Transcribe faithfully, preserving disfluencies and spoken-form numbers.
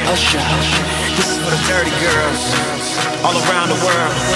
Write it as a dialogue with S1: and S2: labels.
S1: Usher. This is for the dirty girls all around the world.